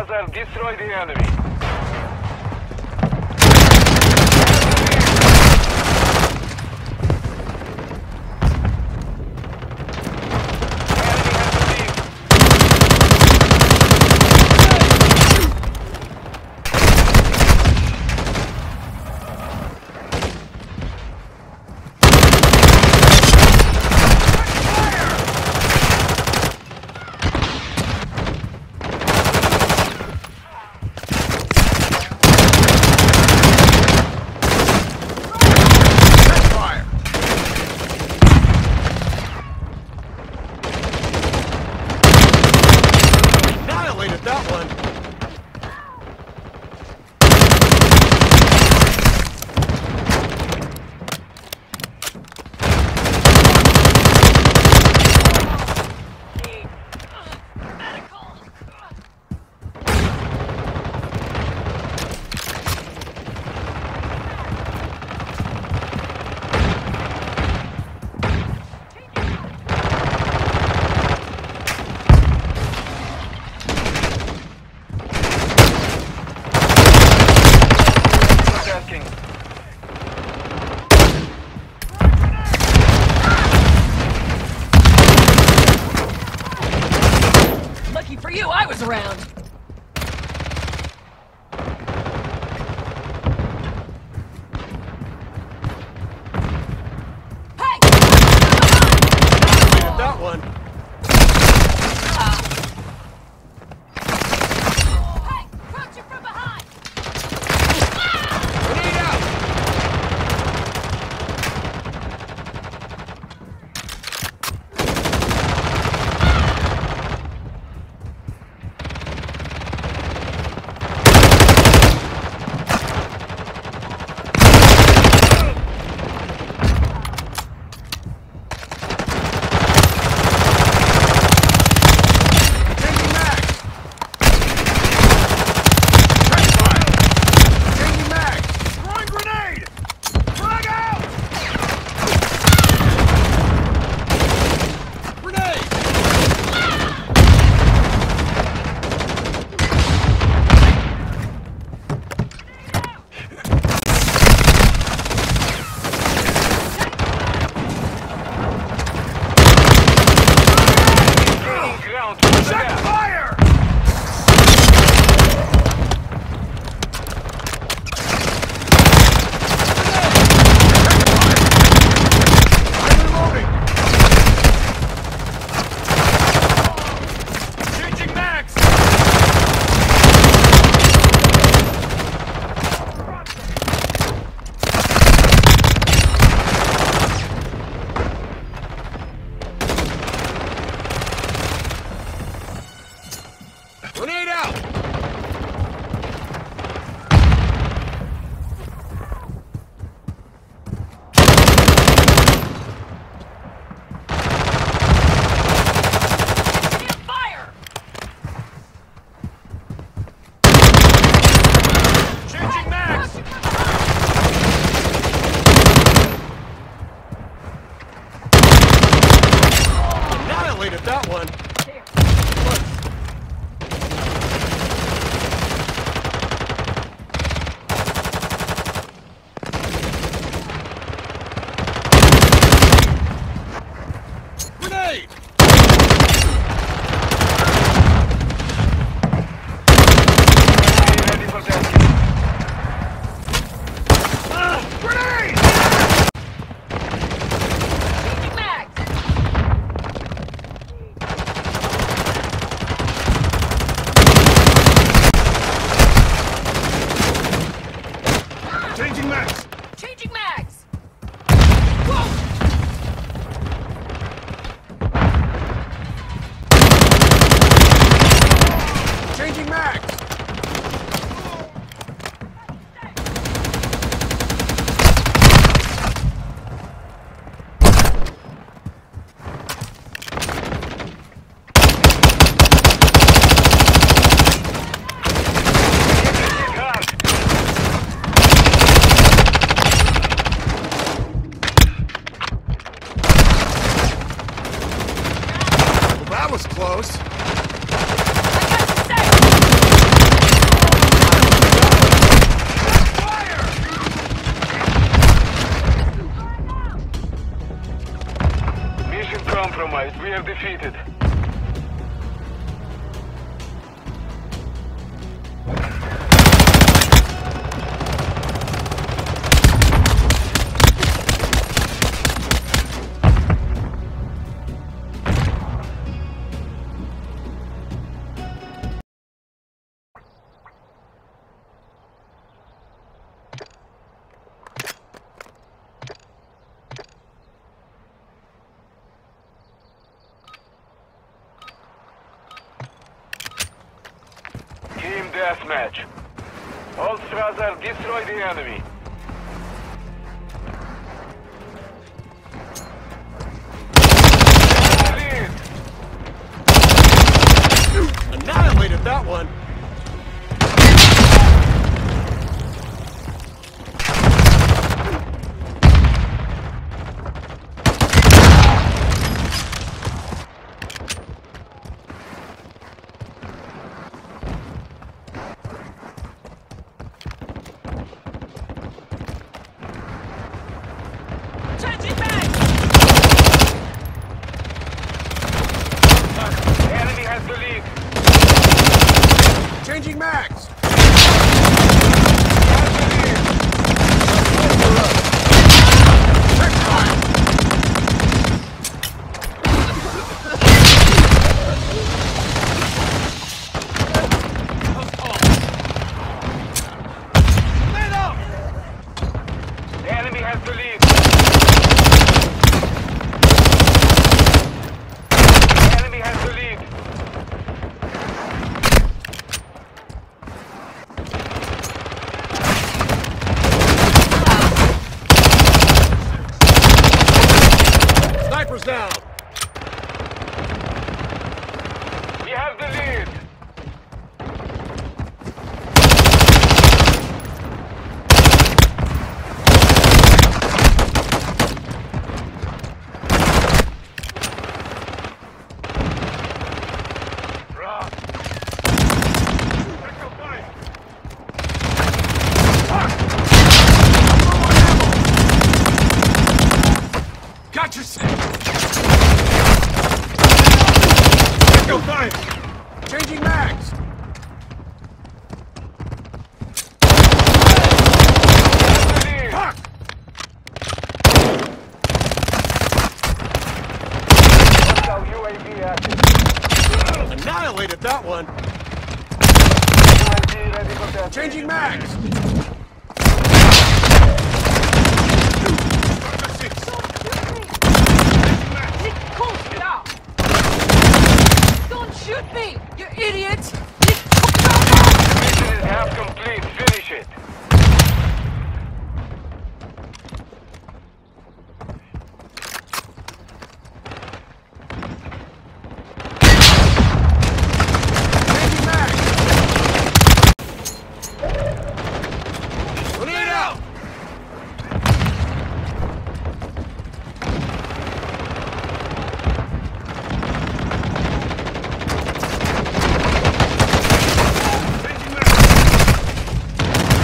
Bulldozer, destroy the enemy. That one. Lucky for you, I was around. Hey! That one. Hey! Crouch you from behind! Grenade out! defeated. Team deathmatch. All Strasser, destroy the enemy. Annihilated that one. Changing back! The enemy has the lead. Changing mags. Check fire. The enemy has the lead. The enemy has the lead. Sniper's down. We have the lead. Rock. Let's go fight. Got your six. Let's go fight. Changing mags. Lead. Fuck. Hostile UAV active. Annihilated that one. UAV ready for test. Changing mags. Cool, stop! Don't shoot me, you idiot! Mission is half complete. Finish it. Changing mags. Grenade out. Changing mags.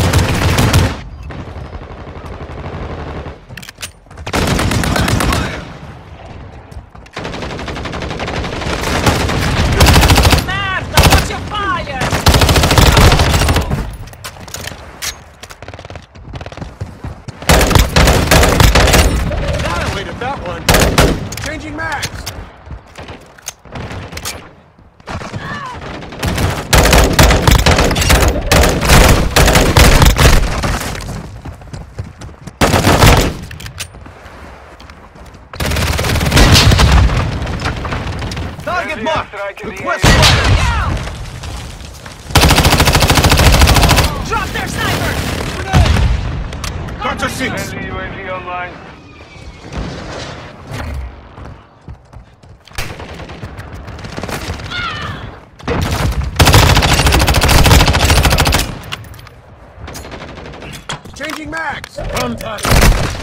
Merda, watch your fire! Annihilated that one. Changing mags. Target Enemy marked. strike in the Request area. fire. Down! Drop their sniper! Got your six. Friendly UAV online. Changing mags. Contact.